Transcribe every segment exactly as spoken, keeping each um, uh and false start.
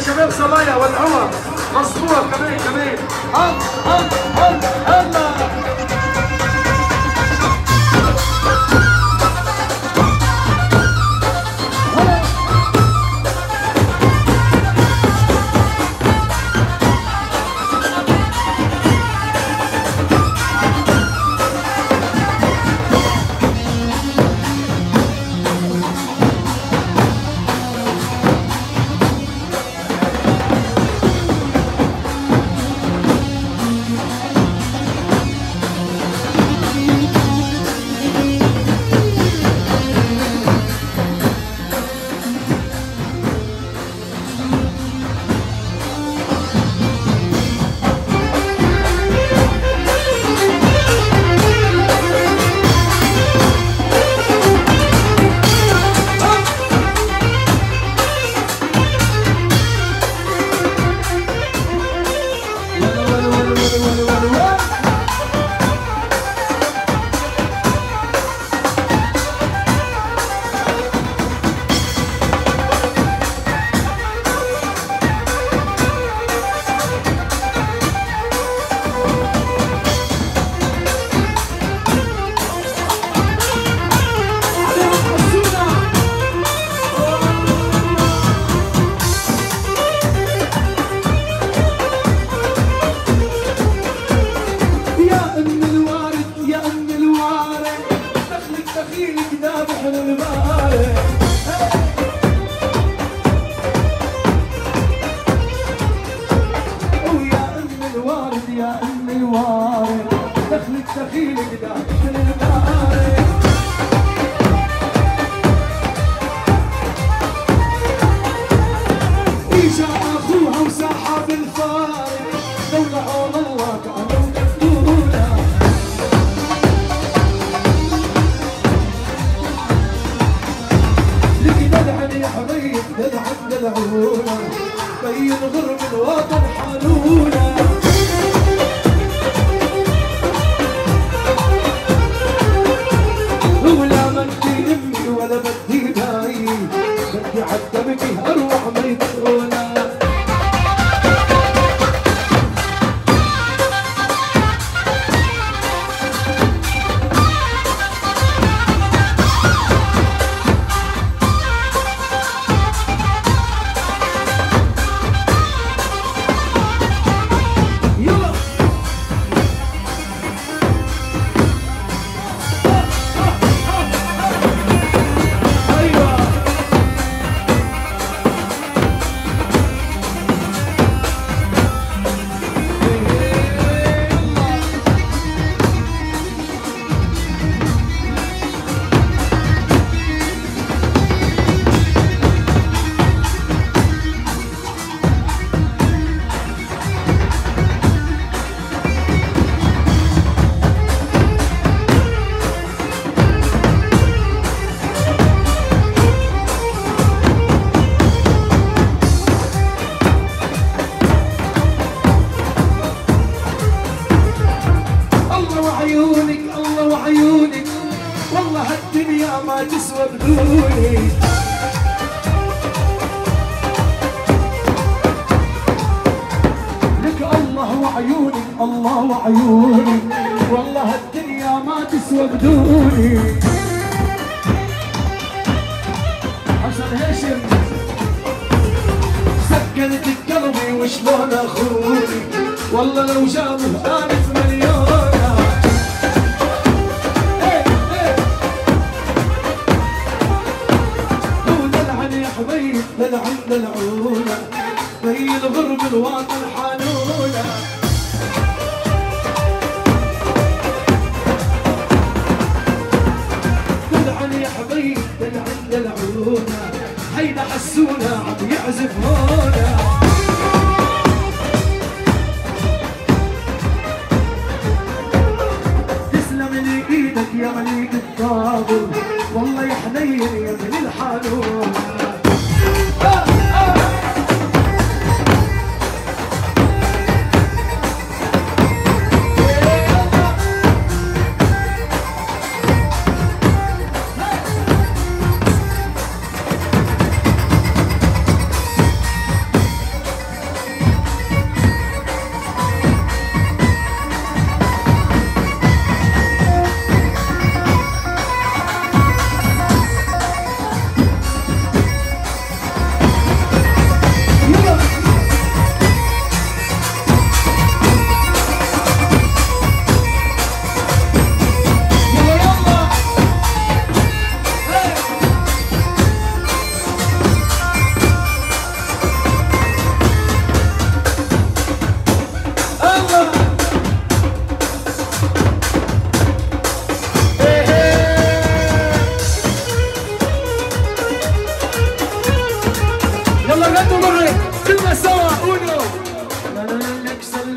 شباب صبايا والعمر مصبوح كمان كمان. هل هل هل هلا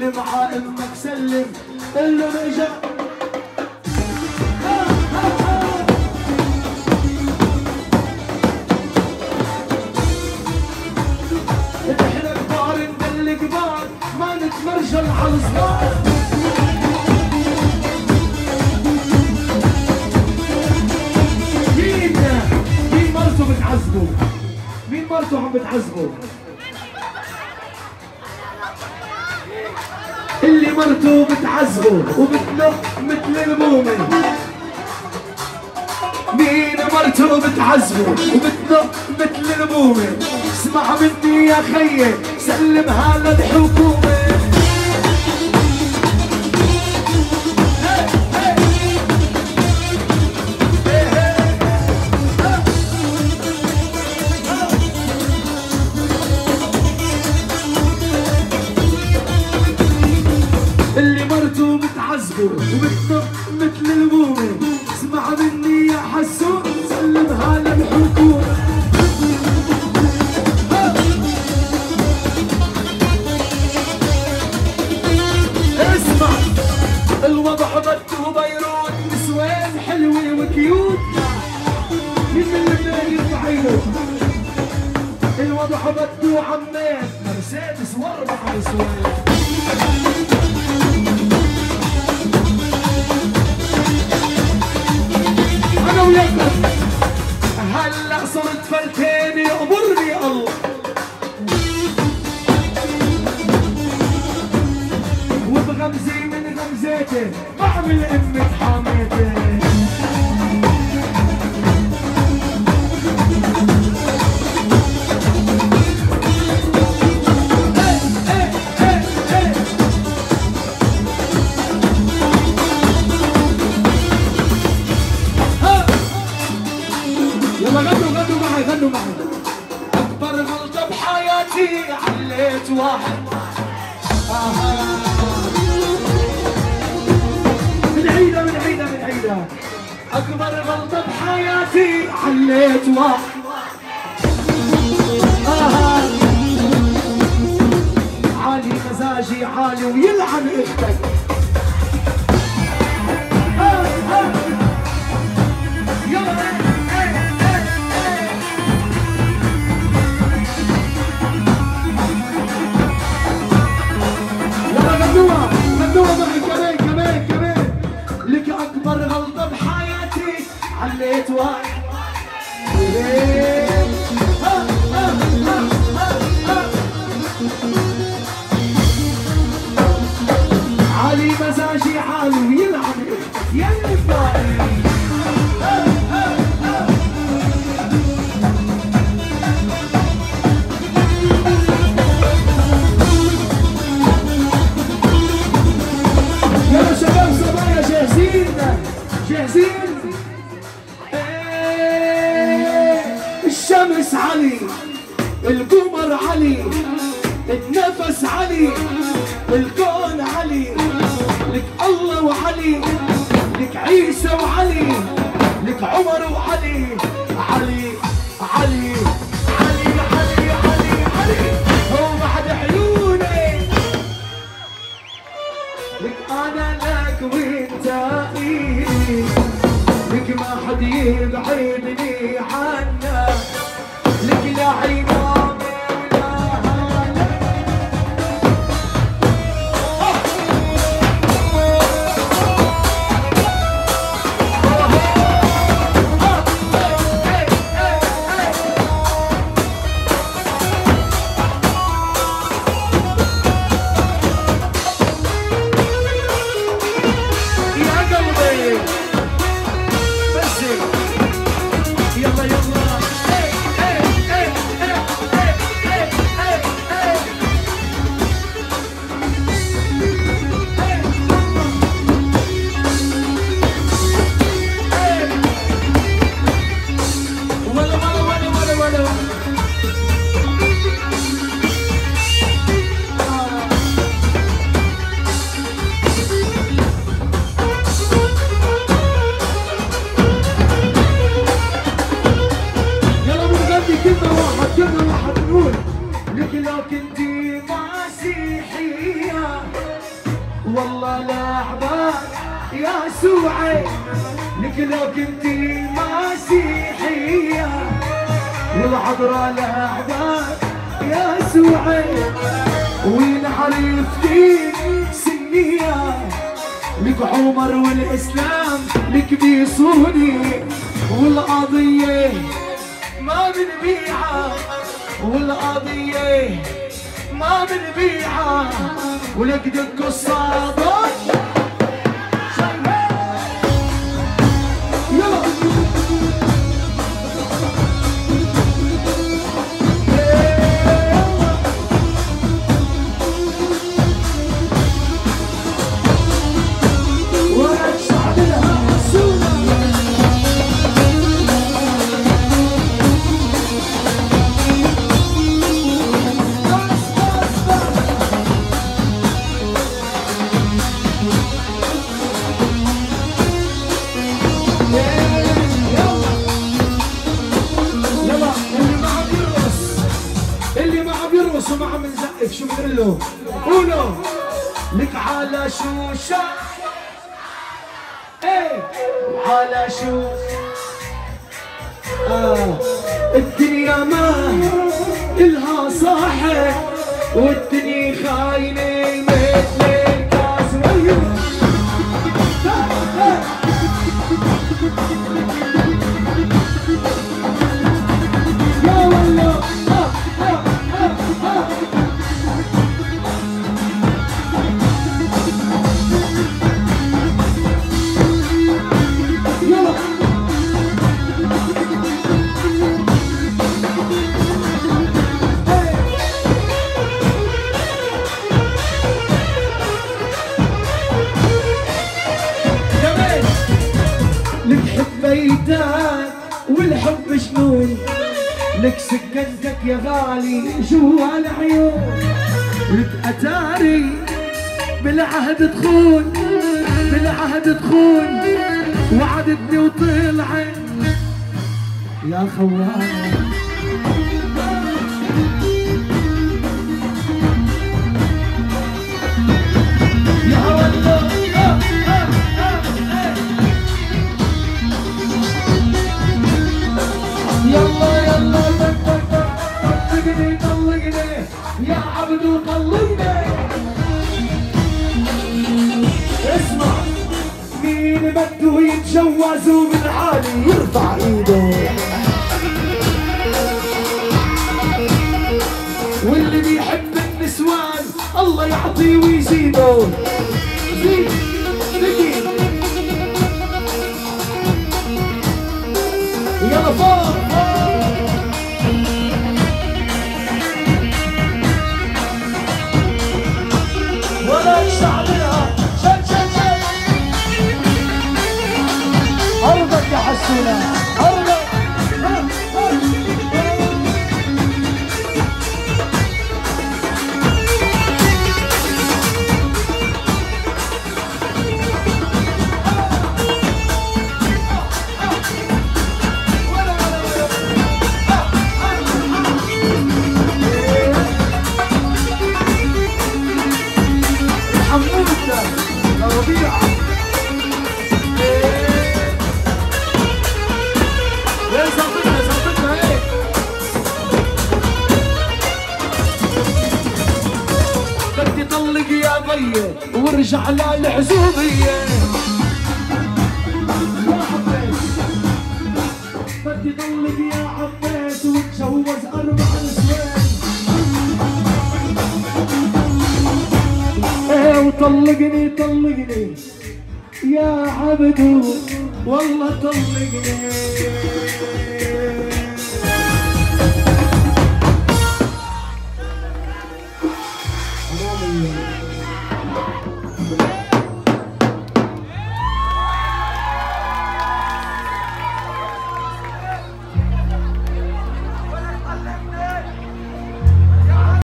سلم على امك سلم اللي رجع احنا كبار ندل كبار ما نتمرجل على الصغار. مين مين مرته بتعذبه؟ مين مرته عم بتعذبه؟ اللي مرته بتعذبه وبتنق مثل المؤمن. مين مرته بتعذبه وبتنق مثل المؤمن؟ اسمع مني يا خيي سلمها للحكومة. اللي مرته بتعذبه وبتنق مثل المؤمن اسمع مني يا حسون سلمها للحكومة. اسمع الوضع بده بيروت نسوان حلوة وكيوت. مين من لبنان يرفع عينه؟ الوضع بده عمان مرسيدس واربع نسوان. انا وياكم هلا صرت فلتاني امرني الله وبغمزي من غمزاتي بعمل امة حاماتي. غنوا معي. أكبر غلطة بحياتي عليت واحد. آه. من عيدة من عيدة من عيدة. أكبر غلطة بحياتي عليت واحد. آه. عالي مزاجي عالي ويلعن اختك. آه. آه. يلا غنوها معي كمان كمان كمان. لك أكبر غلطة بحياتي عليت واحد. عالي مزاجي عالي ويلعب يلي فاضي. يلا شباب صبايا جاهزين جاهزين. ايه الشمس علي القمر علي النفس علي الكون علي. لك الله وعلي لك عيسى وعلي لك عمر وعلي علي علي علي علي علي علي. هو بعد عيوني لك انا لك وانت ايدي. لك ما حد يبعدني عنك. لك لا عينامي ولا هالك. لك لو كنتي مسيحية والله لاعبك يا سوعي لك لو كنتي مسيحية والعذراء لاعبك يا سوعي وين عرفتي سنية لك عمر والإسلام لك بيصوني والقضية ما بنبيعها والقضية ما بنبيعها ولك دق الصادق يلا وما عم نزقف شو بنقول له؟ قولوا لك على شوشة ايه على شو آه الدنيا ما إلها صاحب والدنيا خاينة مثل الكاس ويو يا والله بيتك والحب جنون لك سكنتك يا غالي جوا العيون لك اتاري بالعهد تخون بالعهد تخون وعدتني وطلعت يا خوان يا والله يلا يلا طلقني طلقني يا عبدو طلقني اسمع مين بده يتجوزوا من حالي يرفع ايده واللي بيحب النسوان الله يعطيه ويزيده زيد زيد يلا فوق ولا يشعلها شد شد شد ارضك يا حسونة ارضك وارجع للعزوبية يا عباس بدي طلق يا عباس واتجوز اربع نسوان ايه وطلقني طلقني يا عبدو والله طلقني